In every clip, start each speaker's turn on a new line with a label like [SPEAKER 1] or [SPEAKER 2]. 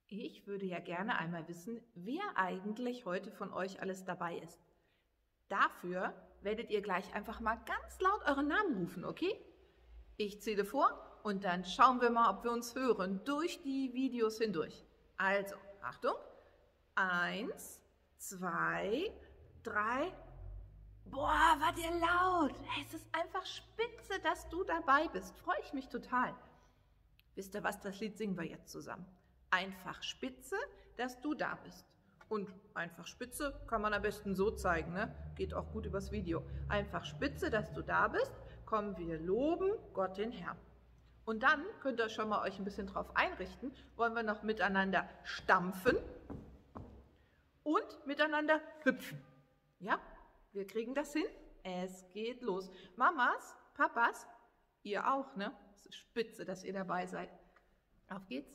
[SPEAKER 1] Ich würde ja gerne einmal wissen, wer eigentlich heute von euch alles dabei ist. Dafür werdet ihr gleich einfach mal ganz laut euren Namen rufen, okay? Ich zähle vor und dann schauen wir mal, ob wir uns hören durch die Videos hindurch. Also, Achtung. 1, 2, 3. Boah, wart ihr laut. Es ist einfach spitze, dass du dabei bist. Freue ich mich total. Wisst ihr was, das Lied singen wir jetzt zusammen. Einfach spitze, dass du da bist. Und einfach spitze kann man am besten so zeigen, ne? Geht auch gut übers Video. Einfach spitze, dass du da bist. Kommen wir loben Gott den Herrn. Und dann könnt ihr schon mal euch ein bisschen drauf einrichten. Wollen wir noch miteinander stampfen und miteinander hüpfen. Ja, wir kriegen das hin. Es geht los. Mamas, Papas, ihr auch, ne? Es ist spitze, dass ihr dabei seid. Auf geht's.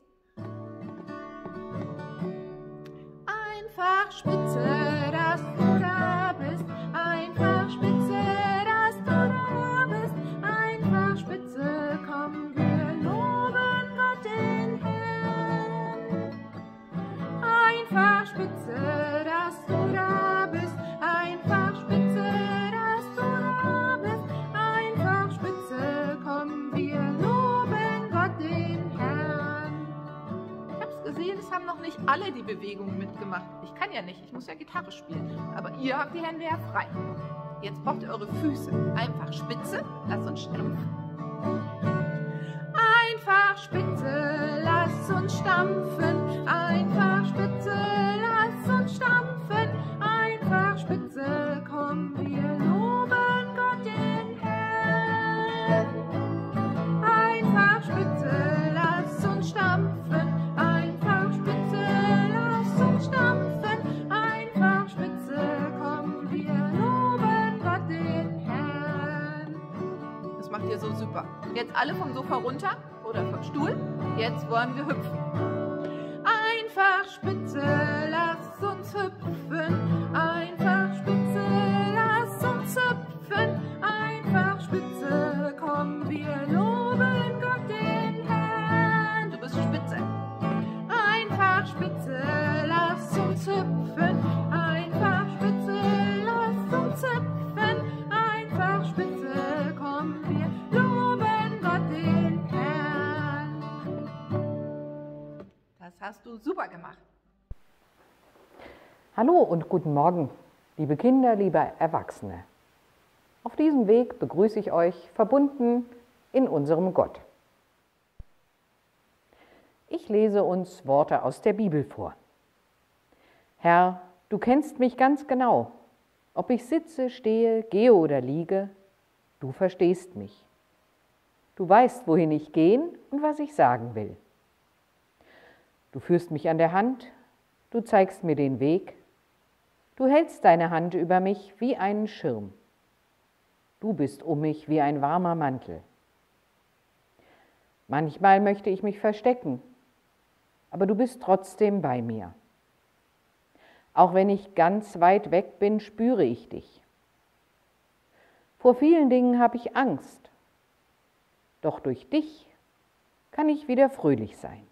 [SPEAKER 1] Einfach spitze, dass du da bist. Einfach spitze, dass du da bist. Einfach spitze, komm, wir loben Gott den Herrn. Einfach spitze, dass du da bist. Einfach spitze, dass du da bist. Einfach spitze, komm, wir loben Gott den Herrn. Ich hab's gesehen, es haben noch nicht alle die Bewegung mitgemacht. Ich kann ja nicht, ich muss ja Gitarre spielen. Aber ihr habt die Hände ja frei. Jetzt braucht ihr eure Füße. Einfach spitze, lasst uns stampfen. Einfach spitze, lasst uns stampfen. Einfach spitze, lasst uns stampfen. Einfach spitze, komm, wir loben Gott den Herrn. Einfach spitze, lasst uns stampfen. Einfach spitze, lasst uns stampfen. Einfach spitze, komm, wir loben Gott den Herrn. Das macht ihr so super. Jetzt alle vom Sofa runter oder vom Stuhl. Jetzt wollen wir hüpfen. Einfach spitze, lasst uns hüpfen. Einfach spitze, lasst uns hüpfen. Einfach spitze, komm, wir loben Gott den Herrn. Du bist spitze. Einfach spitze, lasst uns hüpfen. Einfach spitze, lasst uns hüpfen. Einfach spitze, komm, wir loben Gott den Herrn. Das hast du super gemacht.
[SPEAKER 2] Hallo und guten Morgen, liebe Kinder, liebe Erwachsene. Auf diesem Weg begrüße ich euch verbunden in unserem Gott. Ich lese uns Worte aus der Bibel vor. Herr, du kennst mich ganz genau. Ob ich sitze, stehe, gehe oder liege, du verstehst mich. Du weißt, wohin ich gehen und was ich sagen will. Du führst mich an der Hand, du zeigst mir den Weg. Du hältst deine Hand über mich wie einen Schirm. Du bist um mich wie ein warmer Mantel. Manchmal möchte ich mich verstecken, aber du bist trotzdem bei mir. Auch wenn ich ganz weit weg bin, spüre ich dich. Vor vielen Dingen habe ich Angst, doch durch dich kann ich wieder fröhlich sein.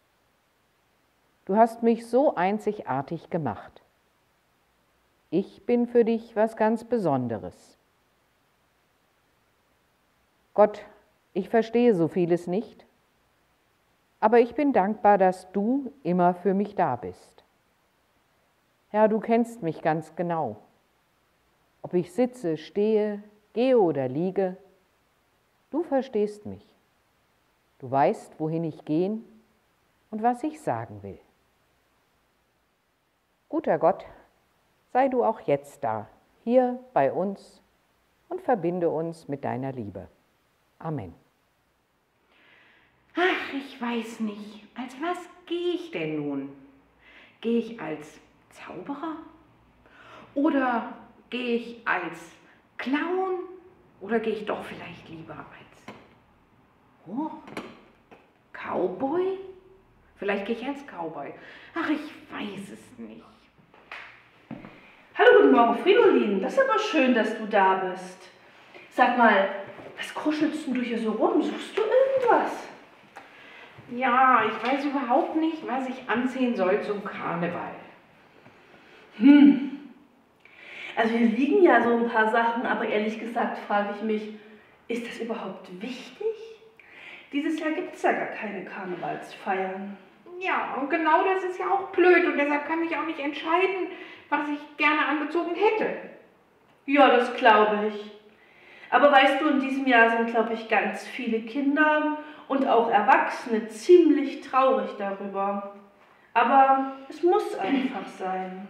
[SPEAKER 2] Du hast mich so einzigartig gemacht. Ich bin für dich was ganz Besonderes. Gott, ich verstehe so vieles nicht, aber ich bin dankbar, dass du immer für mich da bist. Herr, du kennst mich ganz genau. Ob ich sitze, stehe, gehe oder liege, du verstehst mich. Du weißt, wohin ich gehen und was ich sagen will. Guter Gott, sei du auch jetzt da, hier bei uns und verbinde uns mit deiner Liebe. Amen.
[SPEAKER 3] Ach, ich weiß nicht, als was gehe ich denn nun? Gehe ich als Zauberer? Oder gehe ich als Clown? Oder gehe ich doch vielleicht lieber als Cowboy? Vielleicht gehe ich als Cowboy. Ach, ich weiß es nicht.
[SPEAKER 4] Hallo, guten Morgen, Fridolin. Das ist aber schön, dass du da bist. Sag mal, was kuschelst denn du hier so rum? Suchst du irgendwas?
[SPEAKER 3] Ja, ich weiß überhaupt nicht, was ich anziehen soll zum Karneval.
[SPEAKER 4] Also hier liegen ja so ein paar Sachen, aber ehrlich gesagt frage ich mich, ist das überhaupt wichtig? Dieses Jahr gibt es ja gar keine Karnevalsfeiern.
[SPEAKER 3] Ja, und genau das ist ja auch blöd und deshalb kann ich auch nicht entscheiden, was ich gerne angezogen hätte.
[SPEAKER 4] Ja, das glaube ich. Aber weißt du, in diesem Jahr sind, glaube ich, ganz viele Kinder und auch Erwachsene ziemlich traurig darüber. Aber es muss einfach sein.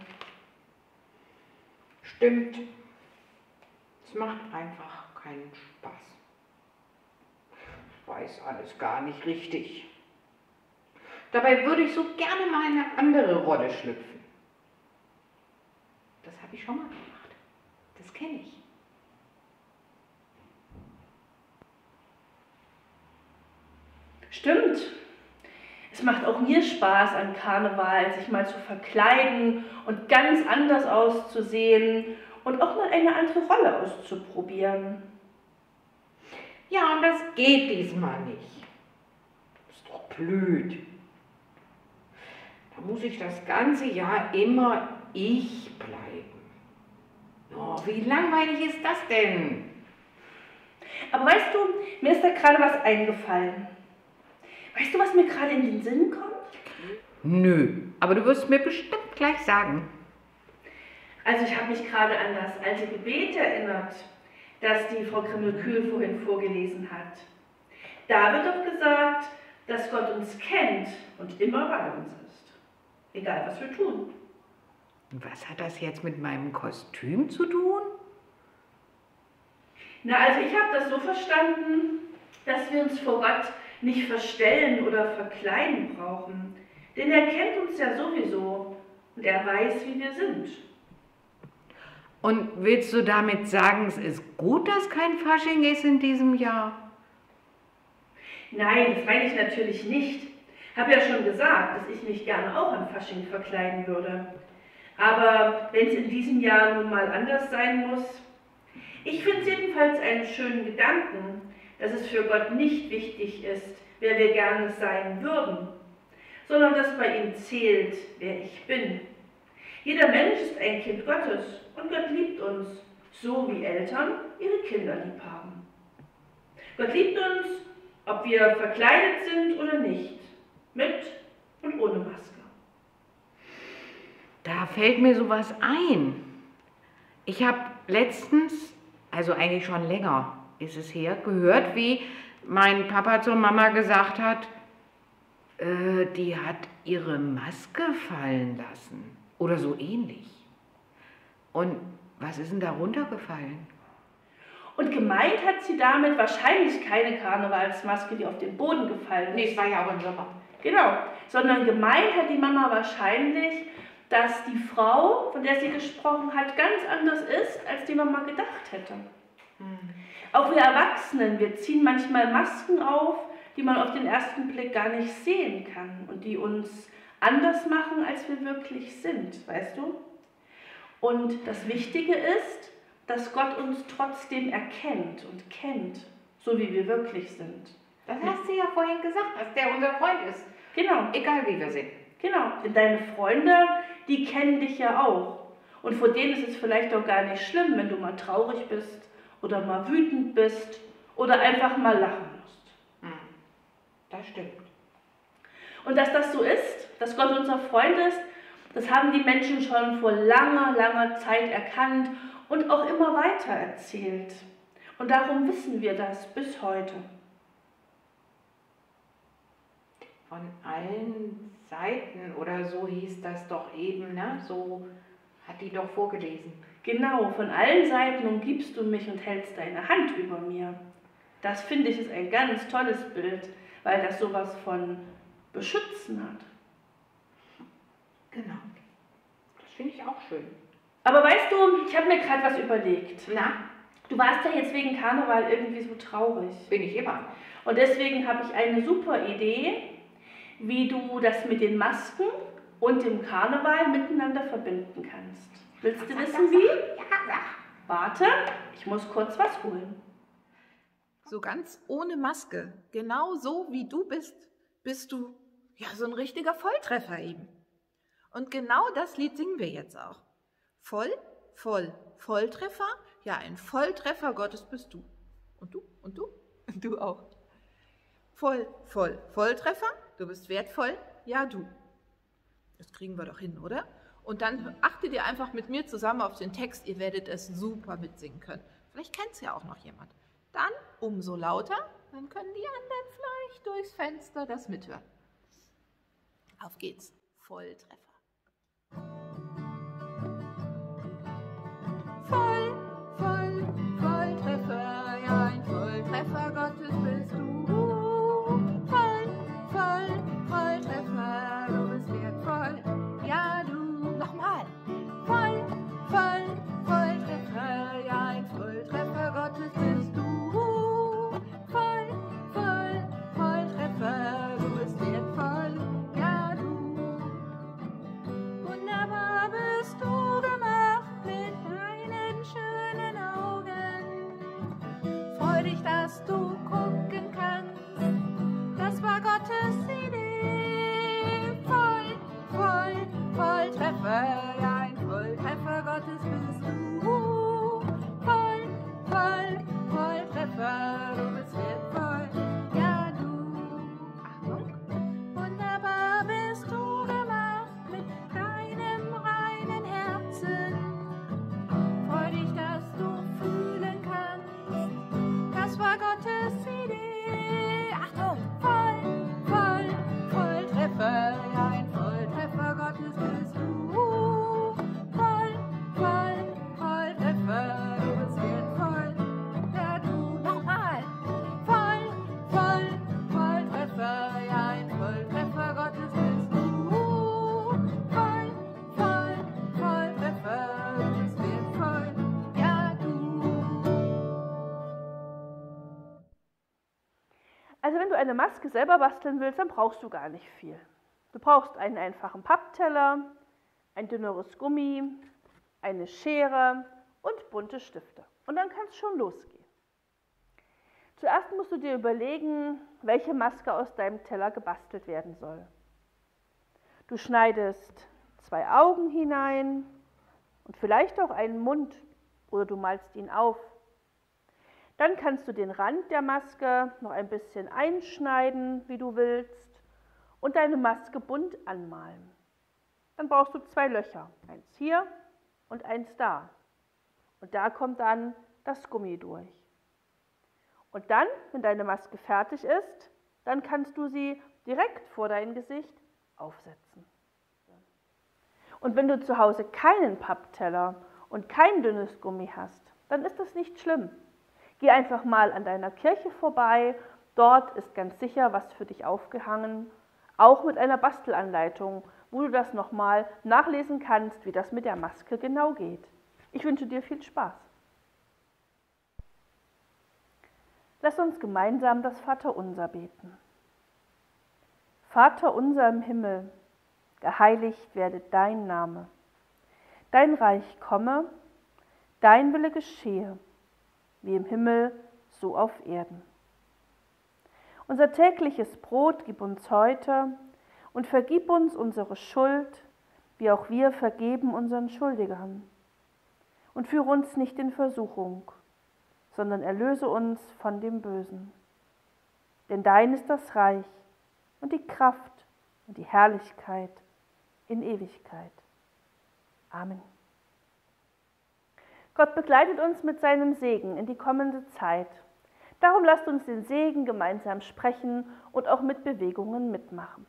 [SPEAKER 3] Stimmt. Es macht einfach keinen Spaß. Ich weiß alles gar nicht richtig. Dabei würde ich so gerne mal eine andere Rolle schlüpfen. Das habe ich schon mal gemacht. Das kenne ich.
[SPEAKER 4] Stimmt. Es macht auch mir Spaß an Karneval, sich mal zu verkleiden und ganz anders auszusehen und auch mal eine andere Rolle auszuprobieren.
[SPEAKER 3] Ja, und das geht diesmal nicht. Ist doch blöd. Da muss ich das ganze Jahr immer ich bleiben. Oh, wie langweilig ist das denn?
[SPEAKER 4] Aber weißt du, mir ist da gerade was eingefallen. Weißt du, was mir gerade in den Sinn kommt?
[SPEAKER 3] Nö, aber du wirst mir bestimmt gleich sagen.
[SPEAKER 4] Also ich habe mich gerade an das alte Gebet erinnert, das die Frau Krimmel-Kühl vorhin vorgelesen hat. Da wird doch gesagt, dass Gott uns kennt und immer bei uns ist. Egal, was wir tun.
[SPEAKER 3] Was hat das jetzt mit meinem Kostüm zu tun?
[SPEAKER 4] Na, also ich habe das so verstanden, dass wir uns vor Gott nicht verstellen oder verkleiden brauchen. Denn er kennt uns ja sowieso und er weiß, wie wir sind.
[SPEAKER 3] Und willst du damit sagen, es ist gut, dass kein Fasching ist in diesem Jahr?
[SPEAKER 4] Nein, das meine ich natürlich nicht. Ich habe ja schon gesagt, dass ich mich gerne auch an Fasching verkleiden würde. Aber wenn es in diesem Jahr nun mal anders sein muss, ich finde es jedenfalls einen schönen Gedanken, dass es für Gott nicht wichtig ist, wer wir gerne sein würden, sondern dass bei ihm zählt, wer ich bin. Jeder Mensch ist ein Kind Gottes und Gott liebt uns, so wie Eltern ihre Kinder lieb haben. Gott liebt uns, ob wir verkleidet sind oder nicht, mit und ohne Maske.
[SPEAKER 3] Da fällt mir sowas ein. Ich habe letztens, also eigentlich schon länger ist es her, gehört, wie mein Papa zur Mama gesagt hat, die hat ihre Maske fallen lassen oder so ähnlich. Und was ist denn da runtergefallen?
[SPEAKER 4] Und gemeint hat sie damit wahrscheinlich keine Karnevalsmaske, die auf den Boden gefallen ist.
[SPEAKER 3] Nee, es war ja auch im Sommer.
[SPEAKER 4] Genau, sondern gemeint hat die Mama wahrscheinlich, dass die Frau, von der sie gesprochen hat, ganz anders ist, als die Mama gedacht hätte. Auch wir Erwachsenen, wir ziehen manchmal Masken auf, die man auf den ersten Blick gar nicht sehen kann und die uns anders machen, als wir wirklich sind, weißt du? Und das Wichtige ist, dass Gott uns trotzdem erkennt und kennt, so wie wir wirklich sind.
[SPEAKER 3] Das hast du ja vorhin gesagt, dass der unser Freund ist.
[SPEAKER 4] Genau.
[SPEAKER 3] Egal wie wir sind.
[SPEAKER 4] Genau, denn deine Freunde, die kennen dich ja auch. Und vor denen ist es vielleicht auch gar nicht schlimm, wenn du mal traurig bist oder mal wütend bist oder einfach mal lachen musst.
[SPEAKER 3] Das stimmt.
[SPEAKER 4] Und dass das so ist, dass Gott unser Freund ist, das haben die Menschen schon vor langer, langer Zeit erkannt und auch immer weiter erzählt. Und darum wissen wir das bis heute.
[SPEAKER 3] Von allen Seiten oder so hieß das doch eben, ne? So hat die doch vorgelesen.
[SPEAKER 4] Genau, von allen Seiten umgibst du mich und hältst deine Hand über mir. Das finde ich ist ein ganz tolles Bild, weil das sowas von beschützen hat.
[SPEAKER 3] Genau. Das finde ich auch schön.
[SPEAKER 4] Aber weißt du, ich habe mir gerade was überlegt.
[SPEAKER 3] Na?
[SPEAKER 4] Du warst ja jetzt wegen Karneval irgendwie so traurig.
[SPEAKER 3] Bin ich immer.
[SPEAKER 4] Und deswegen habe ich eine super Idee, wie du das mit den Masken und dem Karneval miteinander verbinden kannst. Willst du wissen wie?
[SPEAKER 3] Ja, sag.
[SPEAKER 4] Warte, ich muss kurz was holen.
[SPEAKER 5] So ganz ohne Maske, genau so wie du bist,
[SPEAKER 1] bist du ja so ein richtiger Volltreffer eben. Und genau das Lied singen wir jetzt auch. Voll, voll, Volltreffer, ja, ein Volltreffer Gottes bist du. Und du, und du, und du auch. Voll, voll, Volltreffer, du bist wertvoll, ja, du. Das kriegen wir doch hin, oder? Und dann achtet ihr einfach mit mir zusammen auf den Text, ihr werdet es super mitsingen können. Vielleicht kennt es ja auch noch jemand. Dann umso lauter, dann können die anderen vielleicht durchs Fenster das mithören. Auf geht's, Volltreffer. Voll, voll, Volltreffer, ja, ein Volltreffer Gottes bist du. Voll, voll, Volltreffer, du bist wertvoll, ja, du. Nochmal. Voll, voll, Volltreffer, ja, ein Volltreffer Gottes bist du. Voll, voll, Volltreffer, du bist wertvoll, ja, du. Wunderbar bist du gemacht mit deinen schönen Augen. Freu dich, dass du gucken kannst, das war Gottes Idee. Voll, voll, Volltreffer, ja, ein Volltreffer Gottes bist du. Voll, voll, Volltreffer, du bist wertvoll, ja, du. Achtung! Wunderbar bist du gemacht mit deinem reinen Herzen. Freu dich, dass du fühlen kannst, das war Gottes Idee. Achtung! Voll, voll, Volltreffer, ja, ein Volltreffer Gottes bist du. Voll, voll, Volltreffer, du bist wertvoll, ja, du. Nochmal! Voll, voll, Volltreffer, ja, ein Volltreffer Gottes bist du. Voll, voll, Volltreffer, du bist wertvoll, ja, du.
[SPEAKER 4] Also wenn du eine Maske selber basteln willst, dann brauchst du gar nicht viel. Du brauchst einen einfachen Pappteller, ein dünneres Gummi, eine Schere und bunte Stifte. Und dann kann es schon losgehen. Zuerst musst du dir überlegen, welche Maske aus deinem Teller gebastelt werden soll. Du schneidest 2 Augen hinein und vielleicht auch einen Mund oder du malst ihn auf. Dann kannst du den Rand der Maske noch ein bisschen einschneiden, wie du willst, und deine Maske bunt anmalen. Dann brauchst du 2 Löcher, eins hier und eins da. Und da kommt dann das Gummi durch. Und dann, wenn deine Maske fertig ist, dann kannst du sie direkt vor dein Gesicht aufsetzen. Und wenn du zu Hause keinen Pappteller und kein dünnes Gummi hast, dann ist das nicht schlimm. Geh einfach mal an deiner Kirche vorbei, dort ist ganz sicher was für dich aufgehangen, auch mit einer Bastelanleitung, wo du das nochmal nachlesen kannst, wie das mit der Maske genau geht. Ich wünsche dir viel Spaß. Lass uns gemeinsam das Vaterunser beten. Vater unser im Himmel, geheiligt werde dein Name. Dein Reich komme, dein Wille geschehe, wie im Himmel, so auf Erden. Unser tägliches Brot gib uns heute und vergib uns unsere Schuld, wie auch wir vergeben unseren Schuldigern. Und führe uns nicht in Versuchung, sondern erlöse uns von dem Bösen. Denn dein ist das Reich und die Kraft und die Herrlichkeit in Ewigkeit. Amen. Gott begleitet uns mit seinem Segen in die kommende Zeit. Darum lasst uns den Segen gemeinsam sprechen und auch mit Bewegungen mitmachen.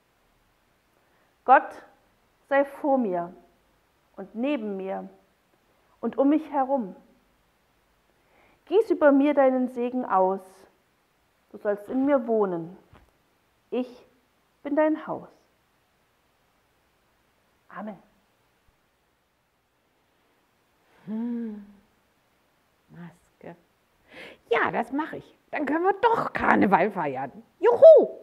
[SPEAKER 4] Gott sei vor mir und neben mir und um mich herum. Gieß über mir deinen Segen aus. Du sollst in mir wohnen. Ich bin dein Haus. Amen.
[SPEAKER 2] Maske. Ja, das mache ich. Dann können wir doch Karneval feiern. Juhu!